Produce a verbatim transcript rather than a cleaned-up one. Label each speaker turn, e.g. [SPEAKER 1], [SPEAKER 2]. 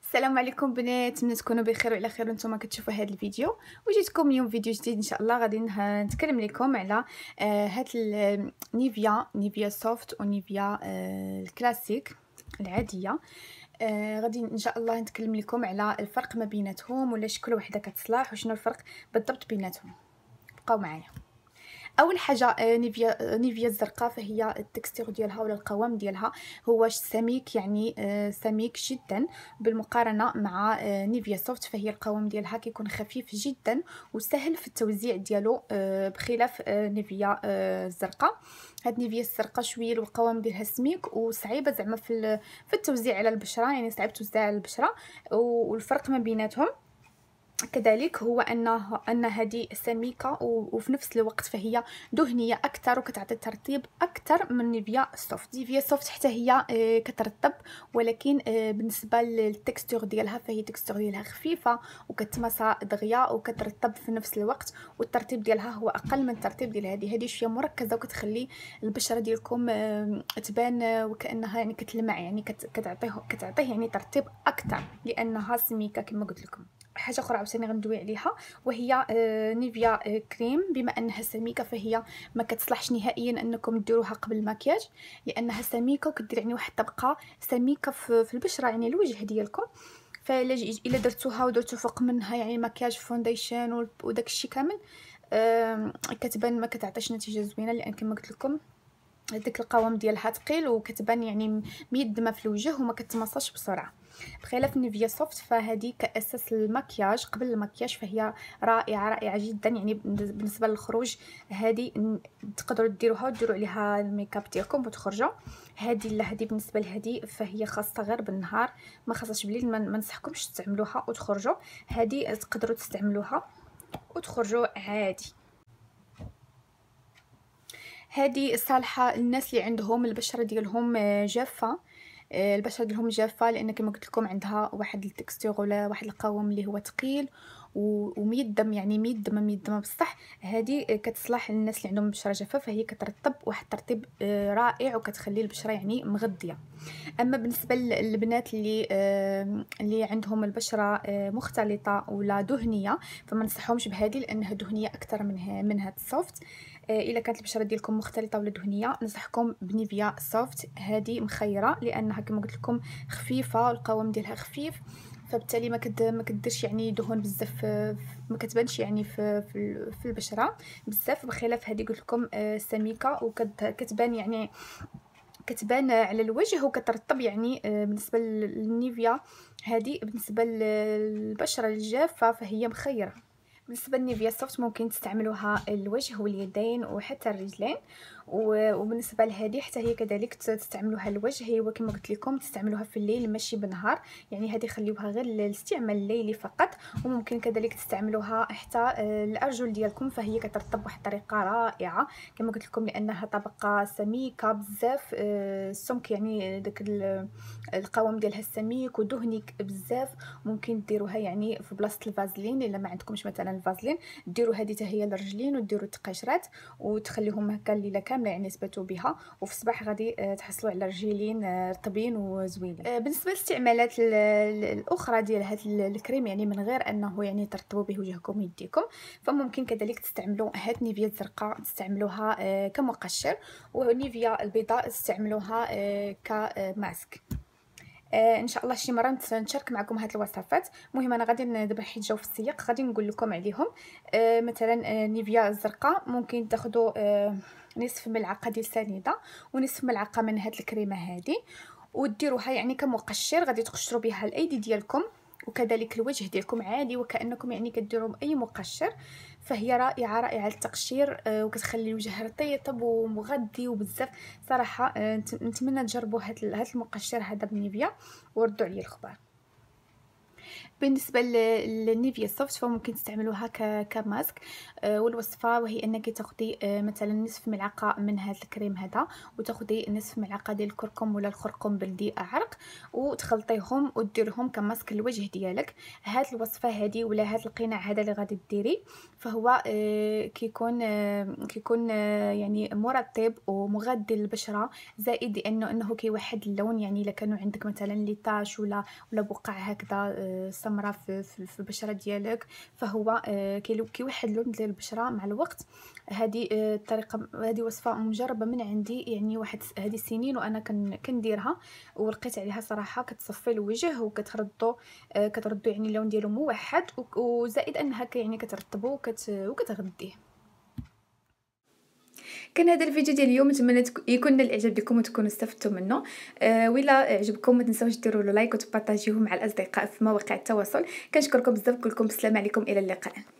[SPEAKER 1] السلام عليكم بنات، نتمنى تكونوا بخير وعلى خير وانتم كتشوفوا هذا الفيديو. وجيتكم اليوم فيديو جديد ان شاء الله. غادي نه- نتكلم لكم على آه هاد ال- نيفيا نيفيا سوفت ونيفيا آه الكلاسيك العاديه. آه غادي ان شاء الله نتكلم لكم على الفرق ما بيناتهم، ولا شكل وحده كتصلاح وشنو الفرق بالضبط بيناتهم. بقاو معايا. اول حاجه آه، نيفيا آه، نيفيا الزرقاء، فهي التكستير ديالها ولا القوام ديالها هو سميك، يعني آه، سميك جدا بالمقارنه مع آه، نيفيا سوفت، فهي القوام ديالها كيكون خفيف جدا وسهل في التوزيع ديالو، آه، بخلاف آه، نيفيا آه، الزرقاء. هاد نيفيا الزرقاء شويه القوام ديالها سميك وصعيبه زعما في في التوزيع على البشره، يعني صعيب توزيع على البشره. والفرق ما بيناتهم كذلك هو انه ان هذه سميكه وفي نفس الوقت فهي دهنيه اكثر وكتعطي ترطيب اكثر من نيفيا سوفت. نيفيا سوفت حتى هي كترطب، ولكن بالنسبه للتكستور ديالها فهي تكستور ديالها خفيفه وكتمسى دغيا وكترطب في نفس الوقت، والترطيب ديالها هو اقل من الترطيب ديال هذه. هذه شويه مركزه وكتخلي البشره ديالكم تبان وكانها يعني كتلمع، يعني كتعطيه كتعطيه يعني ترطيب اكثر لانها سميكه كما قلت لكم. حاجه اخرى عاوتاني غندوي عليها وهي آه نيفيا آه كريم. بما انها سميكه فهي ما كتصلحش نهائيا انكم ديروها قبل المكياج، لانها سميكه وكدير يعني واحد الطبقه سميكه في, في البشره، يعني الوجه ديالكم. فالا الا درتوها ودرتو فوق منها يعني مكياج فونديشن وداك الشيء كامل، آه كتبان ما كتعطيش نتيجه زوينه، لان كما قلت لكم داك القوام ديالها ثقيل وكتبان يعني ميدمه في الوجه وما كتمصاش بسرعه. بخلاف نيفيا سوفت فهذه كاساس المكياج قبل المكياج فهي رائعه رائعه جدا. يعني بالنسبه للخروج هذه تقدروا ديروها وديروا عليها الميكاب ديالكم وتخرجوا. هذه لا، هذه بالنسبه لهذه فهي خاصه غير بالنهار، ما خاصهاش بالليل. ما ننصحكمش تستعملوها وتخرجوا. هذه تقدروا تستعملوها وتخرجوا عادي. هذه صالحه للناس اللي عندهم البشره ديالهم جافه، البشره ديالهم جافه، لان كما قلت لكم عندها واحد التكستور ولا واحد القوام اللي هو ثقيل وميدم، يعني ميدمه ميدمه بصح. هذه كتصلح للناس اللي عندهم بشره جافه، فهي كترطب واحد الترطيب رائع وكتخلي البشره يعني مغذيه. اما بالنسبه للبنات اللي اللي عندهم البشره مختلطه ولا دهنيه فما ننصحهمش بهذه، لانها دهنيه اكثر من من هاد السوفت. الا كانت البشره ديالكم مختلطه ولا دهنيه ننصحكم بنيفيا سوفت، هذه مخيره لانها كما قلت لكم خفيفه والقوام ديالها خفيف، فبالتالي ما كد ما كديرش يعني دهون بزاف، ما كتبانش يعني في في, في البشره بزاف. بخلاف هذه قلت لكم سميكه وكتبان يعني كتبان على الوجه وكترطب. يعني بالنسبه للنيفيا هذه بالنسبه للبشره الجافه فهي مخيره. بالنسبه للنيفيا سوفت ممكن تستعملوها الوجه واليدين وحتى الرجلين، وبالنسبه لهذه حتى هي كذلك تستعملوها الوجه. هي كما قلت لكم تستعملوها في الليل ماشي بالنهار، يعني هذه خليوها غير للاستعمال الليلي فقط. وممكن كذلك تستعملوها حتى الارجل ديالكم، فهي كترطب بواحد الطريقه رائعه كما قلت لكم، لانها طبقه سميكه بزاف، السمك يعني داك القوام ديالها سميك ودهنيك بزاف. ممكن ديروها يعني في بلاصه الفازلين، الا ما عندكمش مثلا الفازلين ديروا هذه حتى هي للرجلين وديروا التقاشرات وتخليهم هكا الليله كامله يعني يثبتوا بها، وفي الصباح غادي تحصلوا على رجلين رطبين وزوينين. بالنسبه للاستعمالات الاخرى ديال هذا الكريم، يعني من غير انه يعني ترطبوا به وجهكم ويديكم، فممكن كذلك تستعملوا هاد نيفيا الزرقاء تستعملوها كمقشر، ونيفيا البيضاء تستعملوها كماسك. آه ان شاء الله شي مره نشارك معكم هاد الوصفات. المهم انا غادي دابا حيت جاو في السياق غادي نقول لكم عليهم. آه مثلا آه نيفيا الزرقاء ممكن تاخذوا آه نصف ملعقه ديال سنيده ونصف ملعقه من هاد الكريمه هذه، وديروها يعني كمقشر. غادي تقشروا بها الايدي ديالكم وكذلك الوجه ديالكم عادي وكانكم يعني كديروا اي مقشر. فهي رائعه رائعه للتقشير آه وكتخلي الوجه رطيب ومغذي وبزاف صراحه. آه نتمنى تجربوا هذا هذا المقشر هذا بنيفيا وردوا عليا الخبر. بالنسبة للنيفيا سوفت فممكن تستعملوها ك كماسك. آه، والوصفة وهي انك تاخدي آه، مثلا نصف ملعقة من هذا الكريم هذا، وتاخدي نصف ملعقة ديال الكركم ولا الخرقوم بلدي عرق، وتخلطيهم وديرهم كماسك للوجه ديالك. هاد الوصفة هذه ولا هاد القناع هذا اللي غادي ديري فهو آه، كيكون آه، كيكون آه، يعني مرطب ومغذي للبشرة، زائد لانه انه كيوحد اللون. يعني الا كانوا عندك مثلا لي طاش ولا ولا بقع هكذا آه، سمراء في, في, في البشره ديالك، فهو آه، كيوحد اللون ديال البشره مع الوقت. هذه آه، الطريقه، هذه وصفه مجربه من عندي يعني واحد هذه سنين وانا كن كنديرها، ولقيت عليها صراحه كتصفي الوجه وكتردو آه، كتردو يعني اللون ديالو موحد، وزائد انها يعني كترطبو وكت وكتغذيه. كان هذا الفيديو ديال اليوم، نتمنى يكون نال الاعجاب ديالكم وتكونوا استفدتوا منه. آه ولا عجبكم ما تنساوش ديروا له لايك وتبارطاجيوه مع الاصدقاء في مواقع التواصل. كنشكركم بزاف، كلكم بالسلامه عليكم، الى اللقاء.